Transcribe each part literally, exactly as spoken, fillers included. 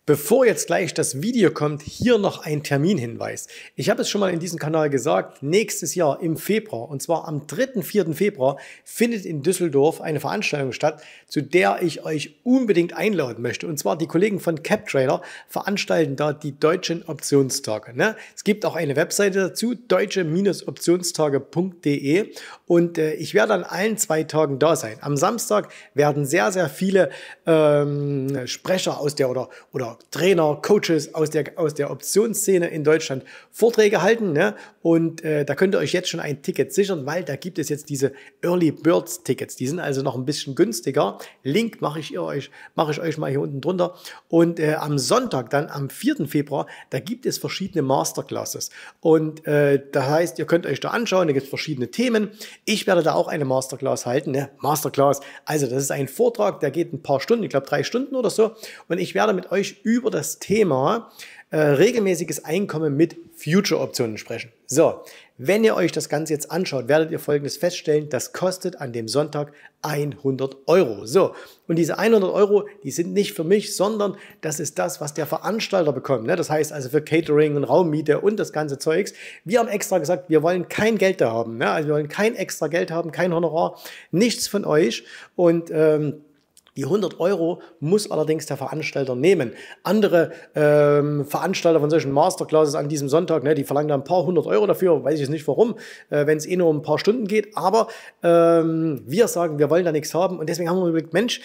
Bevor jetzt gleich das Video kommt, hier noch ein Terminhinweis. Ich habe es schon mal in diesem Kanal gesagt, nächstes Jahr im Februar, und zwar am dritten vierten Februar, findet in Düsseldorf eine Veranstaltung statt, zu der ich euch unbedingt einladen möchte. Und zwar die Kollegen von CapTrader veranstalten da die deutschen Optionstage. Ne? Es gibt auch eine Webseite dazu, deutsche Optionstage punkt de, und äh, ich werde an allen zwei Tagen da sein. Am Samstag werden sehr, sehr viele ähm, Sprecher aus der oder, oder Trainer, Coaches aus der, aus der Optionsszene in Deutschland Vorträge halten. Ne? Und äh, da könnt ihr euch jetzt schon ein Ticket sichern, weil da gibt es jetzt diese Early Birds Tickets. Die sind also noch ein bisschen günstiger. Link mache ich, euch, mache ich euch mal hier unten drunter. Und äh, am Sonntag, dann am vierten Februar, da gibt es verschiedene Masterclasses. Und äh, das heißt, ihr könnt euch da anschauen, da gibt es verschiedene Themen. Ich werde da auch eine Masterclass halten. Ne? Masterclass, also das ist ein Vortrag, der geht ein paar Stunden, ich glaube drei Stunden oder so. Und ich werde mit euch über das Thema äh, regelmäßiges Einkommen mit Future-Optionen sprechen. So, wenn ihr euch das Ganze jetzt anschaut, werdet ihr Folgendes feststellen: Das kostet an dem Sonntag hundert Euro. So, und diese hundert Euro, die sind nicht für mich, sondern das ist das, was der Veranstalter bekommt. Ne? Das heißt also für Catering und Raummiete und das ganze Zeugs. Wir haben extra gesagt, wir wollen kein Geld da haben. Ne? Also wir wollen kein extra Geld haben, kein Honorar, nichts von euch. Und ähm, die hundert Euro muss allerdings der Veranstalter nehmen. Andere ähm, Veranstalter von solchen Masterclasses an diesem Sonntag, ne, die verlangen da ein paar hundert Euro dafür, weiß ich jetzt nicht warum, äh, wenn es eh nur um ein paar Stunden geht. Aber ähm, wir sagen, wir wollen da nichts haben, und deswegen haben wir überlegt, Mensch,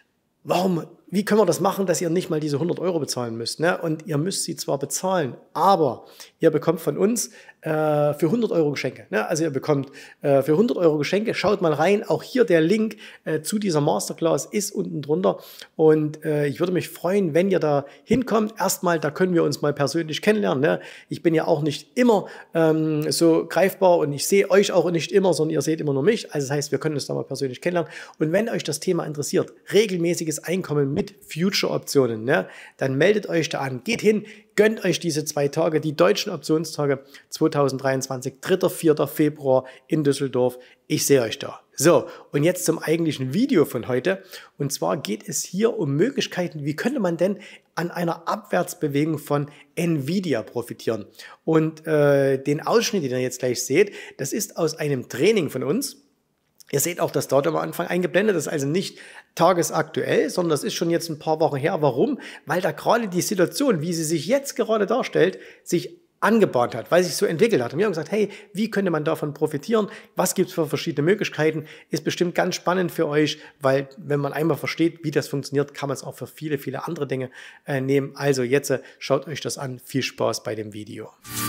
warum, wie können wir das machen, dass ihr nicht mal diese hundert Euro bezahlen müsst? Ne? Und ihr müsst sie zwar bezahlen, aber ihr bekommt von uns äh, für hundert Euro Geschenke. Ne? Also ihr bekommt äh, für hundert Euro Geschenke. Schaut mal rein. Auch hier der Link äh, zu dieser Masterclass ist unten drunter. Und äh, ich würde mich freuen, wenn ihr da hinkommt. Erstmal, da können wir uns mal persönlich kennenlernen. Ne? Ich bin ja auch nicht immer ähm, so greifbar, und ich sehe euch auch nicht immer, sondern ihr seht immer nur mich. Also das heißt, wir können uns da mal persönlich kennenlernen. Und wenn euch das Thema interessiert, regelmäßiges Einkommen mit Future-Optionen, ne, dann meldet euch da an. Geht hin, gönnt euch diese zwei Tage, die deutschen Optionstage zweitausenddreiundzwanzig, dritter vierter Februar in Düsseldorf. Ich sehe euch da. So, und jetzt zum eigentlichen Video von heute. Und zwar geht es hier um Möglichkeiten, wie könnte man denn an einer Abwärtsbewegung von Nvidia profitieren. Und äh, den Ausschnitt, den ihr jetzt gleich seht, das ist aus einem Training von uns. Ihr seht auch das Datum am Anfang eingeblendet, das ist also nicht tagesaktuell, sondern das ist schon jetzt ein paar Wochen her. Warum? Weil da gerade die Situation, wie sie sich jetzt gerade darstellt, sich angebahnt hat, weil sich so entwickelt hat. Und wir haben gesagt, hey, wie könnte man davon profitieren? Was gibt es für verschiedene Möglichkeiten? Ist bestimmt ganz spannend für euch, weil wenn man einmal versteht, wie das funktioniert, kann man es auch für viele, viele andere Dinge äh, nehmen. Also jetzt äh, schaut euch das an. Viel Spaß bei dem Video.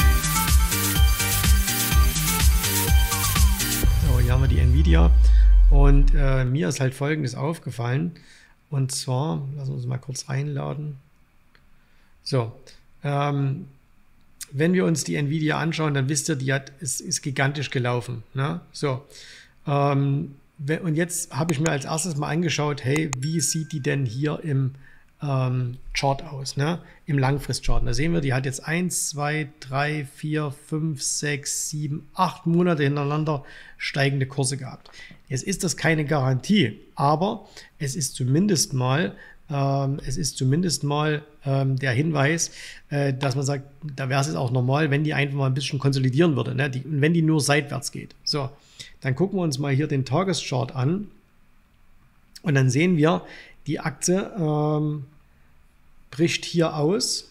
Hier haben wir die Nvidia, und äh, mir ist halt Folgendes aufgefallen, und zwar, lassen wir uns mal kurz reinladen. So, ähm, wenn wir uns die Nvidia anschauen, dann wisst ihr, die hat, ist, ist gigantisch gelaufen. Ne? So, ähm, und jetzt habe ich mir als erstes mal angeschaut, hey, wie sieht die denn hier im ähm, Chart aus, ne? Im Langfristchart. Da sehen wir, die hat jetzt eins, zwei, drei, vier, fünf, sechs, sieben, acht Monate hintereinander steigende Kurse gehabt. Jetzt ist das keine Garantie, aber es ist zumindest mal, ähm, es ist zumindest mal ähm, der Hinweis, äh, dass man sagt, da wäre es jetzt auch normal, wenn die einfach mal ein bisschen konsolidieren würde, ne? Die, wenn die nur seitwärts geht. So, dann gucken wir uns mal hier den Tageschart an, und dann sehen wir, die Aktie ähm, bricht hier aus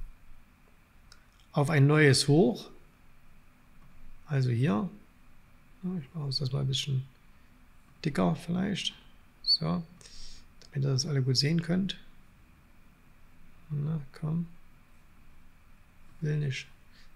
auf ein neues Hoch. Also hier. Ich mache uns das mal ein bisschen dicker vielleicht. So, damit ihr das alle gut sehen könnt. Na, komm. Will nicht.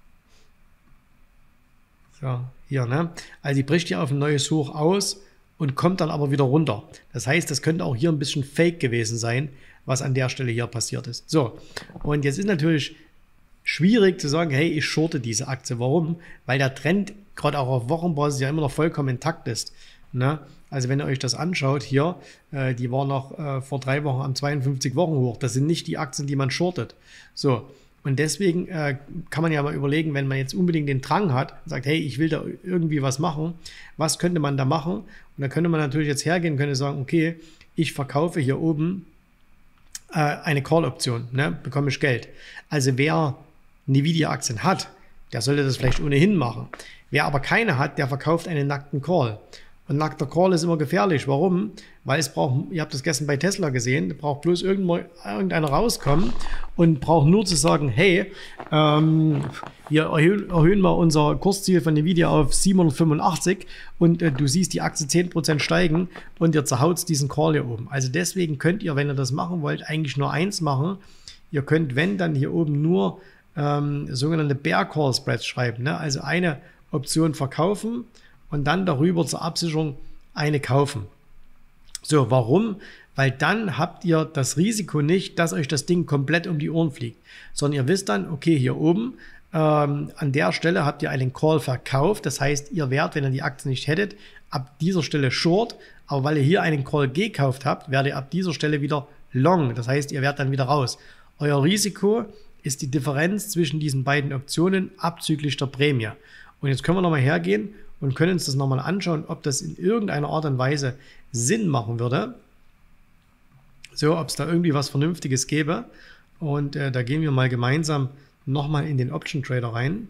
So, hier, ne? Also die bricht hier auf ein neues Hoch aus und kommt dann aber wieder runter. Das heißt, das könnte auch hier ein bisschen Fake gewesen sein, was an der Stelle hier passiert ist. So, und jetzt ist natürlich schwierig zu sagen, hey, ich shorte diese Aktie. Warum? Weil der Trend gerade auch auf Wochenbasis ja immer noch vollkommen intakt ist. Ne? Also wenn ihr euch das anschaut hier, äh, die war noch äh, vor drei Wochen am zweiundfünfzig Wochen hoch. Das sind nicht die Aktien, die man shortet. So, und deswegen äh, kann man ja mal überlegen, wenn man jetzt unbedingt den Drang hat, sagt, hey, ich will da irgendwie was machen, was könnte man da machen? Und da könnte man natürlich jetzt hergehen, könnte sagen, okay, ich verkaufe hier oben äh, eine Call-Option, ne? Bekomme ich Geld. Also wer Nvidia-Aktien hat, der sollte das vielleicht ohnehin machen. Wer aber keine hat, der verkauft einen nackten Call. Und nackter Call ist immer gefährlich. Warum? Weil es braucht, ihr habt das gestern bei Tesla gesehen, braucht bloß irgendeiner rauskommen und braucht nur zu sagen, hey, ähm, wir erhöhen, erhöhen mal unser Kursziel von Nvidia auf siebenhundertfünfundachtzig und äh, du siehst die Aktie zehn Prozent steigen und ihr zerhaut diesen Call hier oben. Also deswegen könnt ihr, wenn ihr das machen wollt, eigentlich nur eins machen. Ihr könnt, wenn, dann hier oben nur ähm, sogenannte Bear Call Spreads schreiben. Ne? Also eine Option verkaufen und dann darüber zur Absicherung eine kaufen. So, warum? Weil dann habt ihr das Risiko nicht, dass euch das Ding komplett um die Ohren fliegt, sondern ihr wisst dann, okay, hier oben ähm, an der Stelle habt ihr einen Call verkauft. Das heißt, ihr wärt, wenn ihr die Aktie nicht hättet, ab dieser Stelle short, aber weil ihr hier einen Call gekauft habt, werdet ihr ab dieser Stelle wieder long. Das heißt, ihr werdet dann wieder raus. Euer Risiko ist die Differenz zwischen diesen beiden Optionen abzüglich der Prämie. Und jetzt können wir nochmal hergehen und können uns das nochmal anschauen, ob das in irgendeiner Art und Weise Sinn machen würde. So, ob es da irgendwie was Vernünftiges gäbe. Und äh, da gehen wir mal gemeinsam nochmal in den Option Trader rein.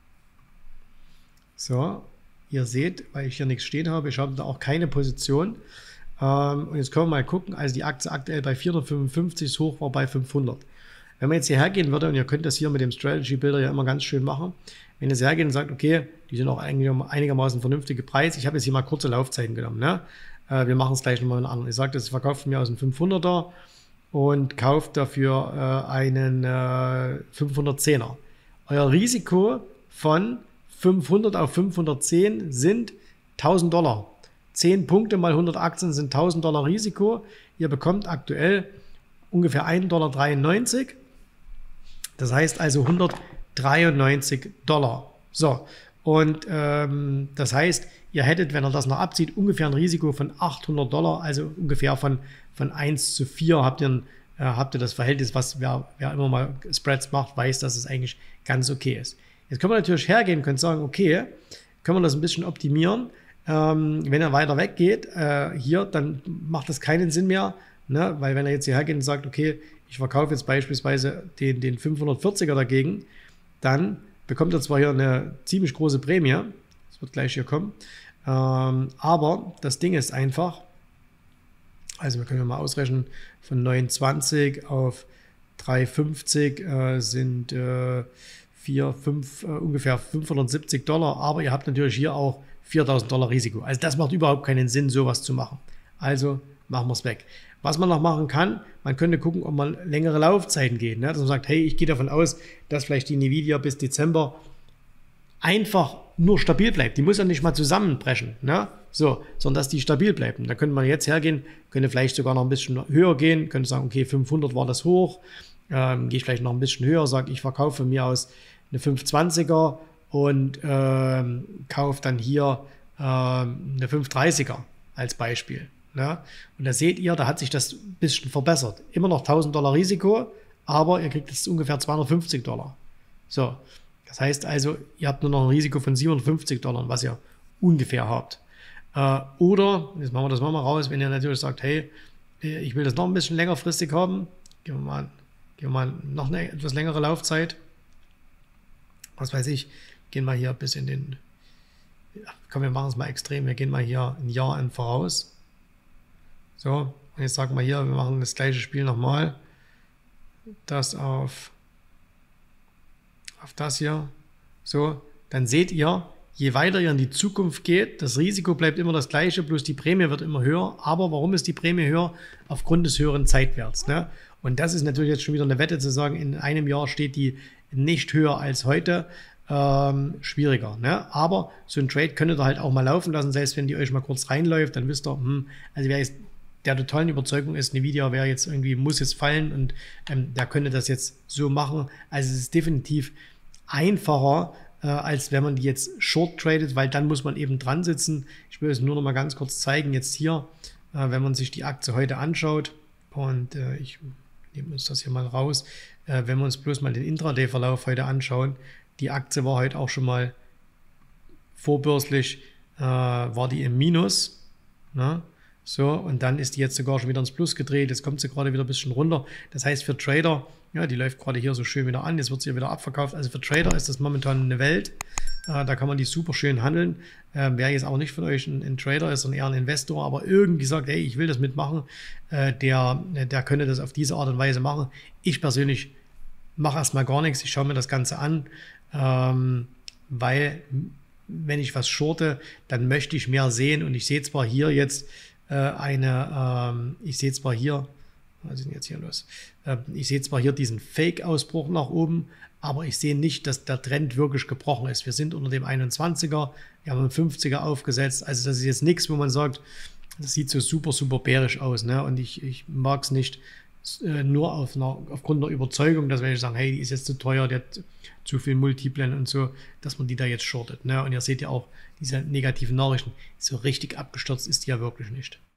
So, ihr seht, weil ich hier nichts stehen habe, ich habe da auch keine Position. Ähm, und jetzt können wir mal gucken, also die Aktie aktuell bei vierhundertfünfundfünfzig, das Hoch war bei fünfhundert. Wenn man jetzt hierher gehen würde, und ihr könnt das hier mit dem Strategy Builder ja immer ganz schön machen, wenn ihr jetzt hergeht und sagt, okay, die sind auch einigermaßen vernünftige Preis, ich habe jetzt hier mal kurze Laufzeiten genommen, ne? Äh, wir machen es gleich nochmal mit einem anderen. Ich sage, das verkauft mir aus dem fünfhunderter und kauft dafür äh, einen äh, fünfhundertzehner. Euer Risiko von fünfhundert auf fünfhundertzehn sind tausend Dollar. zehn Punkte mal hundert Aktien sind tausend Dollar Risiko. Ihr bekommt aktuell ungefähr ein Komma dreiundneunzig Dollar. Das heißt also hundertdreiundneunzig Dollar. So, und ähm, das heißt, ihr hättet, wenn ihr das noch abzieht, ungefähr ein Risiko von achthundert Dollar, also ungefähr von, von eins zu vier habt ihr, äh, habt ihr das Verhältnis, was wer, wer immer mal Spreads macht, weiß, dass es eigentlich ganz okay ist. Jetzt können wir natürlich hergehen und können sagen, okay, können wir das ein bisschen optimieren. Ähm, wenn er weiter weggeht, äh, hier, dann macht das keinen Sinn mehr, ne? Weil wenn er jetzt hierher geht und sagt, okay, ich verkaufe jetzt beispielsweise den, den fünfhundertvierziger dagegen, dann bekommt er zwar hier eine ziemlich große Prämie, das wird gleich hier kommen, ähm, aber das Ding ist einfach, also wir können mal ausrechnen, von neunundzwanzig auf dreihundertfünfzig äh, sind äh, vier, fünf, äh, ungefähr fünfhundertsiebzig Dollar, aber ihr habt natürlich hier auch viertausend Dollar Risiko. Also das macht überhaupt keinen Sinn, sowas zu machen. Also machen wir es weg. Was man noch machen kann, man könnte gucken, ob man längere Laufzeiten geht. Ne? Dass man sagt, hey, ich gehe davon aus, dass vielleicht die Nvidia bis Dezember einfach nur stabil bleibt. Die muss ja nicht mal zusammenbrechen, ne? So, sondern dass die stabil bleiben. Da könnte man jetzt hergehen, könnte vielleicht sogar noch ein bisschen höher gehen, könnte sagen, okay, fünfhundert war das hoch, ähm, gehe ich vielleicht noch ein bisschen höher, sage, ich verkaufe von mir aus eine fünfhundertzwanziger und ähm, kaufe dann hier ähm, eine fünfhundertdreißiger als Beispiel. Ne? Und da seht ihr, da hat sich das ein bisschen verbessert. Immer noch tausend Dollar Risiko, aber ihr kriegt jetzt ungefähr zweihundertfünfzig Dollar. So, das heißt also, ihr habt nur noch ein Risiko von siebenhundertfünfzig Dollar, was ihr ungefähr habt. Äh, oder, jetzt machen wir das mal raus, wenn ihr natürlich sagt, hey, ich will das noch ein bisschen längerfristig haben, gehen wir mal, gehen wir mal noch eine etwas längere Laufzeit. Was weiß ich, gehen wir hier bis in den, ja, komm, wir machen es mal extrem, wir gehen mal hier ein Jahr in voraus. So, und jetzt sagen wir hier, wir machen das gleiche Spiel nochmal. Das auf, auf das hier. So, dann seht ihr, je weiter ihr in die Zukunft geht, das Risiko bleibt immer das gleiche, bloß die Prämie wird immer höher. Aber warum ist die Prämie höher? Aufgrund des höheren Zeitwerts. Ne? Und das ist natürlich jetzt schon wieder eine Wette zu sagen, in einem Jahr steht die nicht höher als heute. Ähm, schwieriger. Ne? Aber so ein Trade könnt ihr halt auch mal laufen lassen, selbst wenn die euch mal kurz reinläuft, dann wisst ihr, hm, also wer jetzt der totalen Überzeugung ist, Nvidia wäre jetzt irgendwie, muss jetzt fallen und ähm, der könnte das jetzt so machen. Also es ist definitiv einfacher, äh, als wenn man die jetzt short tradet, weil dann muss man eben dran sitzen. Ich will es nur noch mal ganz kurz zeigen, jetzt hier, äh, wenn man sich die Aktie heute anschaut und äh, ich nehme uns das hier mal raus, äh, wenn wir uns bloß mal den Intraday-Verlauf heute anschauen, die Aktie war heute auch schon mal vorbörslich, äh, war die im Minus, ne? So, und dann ist die jetzt sogar schon wieder ins Plus gedreht. Jetzt kommt sie gerade wieder ein bisschen runter. Das heißt, für Trader, ja, die läuft gerade hier so schön wieder an. Jetzt wird sie wieder abverkauft. Also für Trader ist das momentan eine Welt. Äh, da kann man die super schön handeln. Äh, wer jetzt auch nicht von euch ein, ein Trader ist, sondern eher ein Investor, aber irgendwie sagt, hey, ich will das mitmachen, äh, der, der könnte das auf diese Art und Weise machen. Ich persönlich mache erstmal gar nichts. Ich schaue mir das Ganze an, ähm, weil wenn ich was shorte, dann möchte ich mehr sehen. Und ich sehe zwar hier jetzt äh, eine, ähm, ich sehe zwar hier, was ist denn jetzt hier los? Äh, ich sehe zwar hier diesen Fake-Ausbruch nach oben, aber ich sehe nicht, dass der Trend wirklich gebrochen ist. Wir sind unter dem einundzwanziger, wir haben einen fünfziger aufgesetzt. Also das ist jetzt nichts, wo man sagt, das sieht so super, super bärisch aus. Ne? Und ich, ich mag es nicht äh, nur auf einer, aufgrund einer Überzeugung, dass wenn ich sage, hey, die ist jetzt zu teuer, die hat zu viel Multiplen und so, dass man die da jetzt shortet. Ne? Und ihr seht ja auch, diese negativen Nachrichten, so richtig abgestürzt ist die ja wirklich nicht.